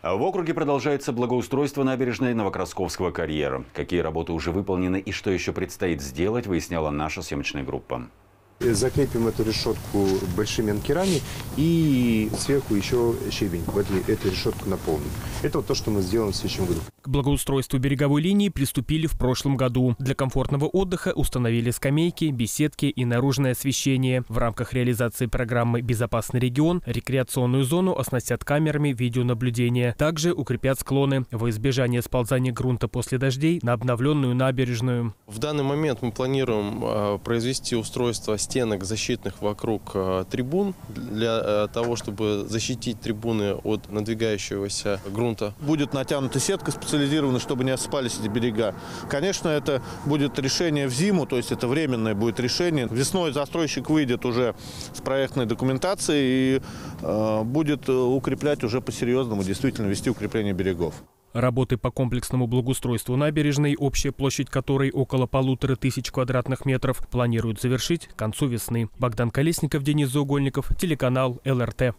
В округе продолжается благоустройство набережной Новокрасковского карьера. Какие работы уже выполнены и что еще предстоит сделать, выясняла наша съемочная группа. Закрепим эту решетку большими анкерами и сверху еще щебень эту решетку наполним. Это вот то, что мы сделаем в следующем году. К благоустройству береговой линии приступили в прошлом году. Для комфортного отдыха установили скамейки, беседки и наружное освещение. В рамках реализации программы «Безопасный регион» рекреационную зону оснастят камерами видеонаблюдения. Также укрепят склоны во избежание сползания грунта после дождей на обновленную набережную. В данный момент мы планируем произвести устройство стенок защитных вокруг трибун для того, чтобы защитить трибуны от надвигающегося грунта. Будет натянута сетка специализированная, чтобы не осыпались эти берега. Конечно, это будет решение в зиму, то есть это временное будет решение. Весной застройщик выйдет уже с проектной документацией и будет укреплять уже по-серьезному, действительно вести укрепление берегов. Работы по комплексному благоустройству набережной, общая площадь которой около 1500 квадратных метров, планируют завершить к концу весны. Богдан Колесников, Денис Заугольников, телеканал ЛРТ.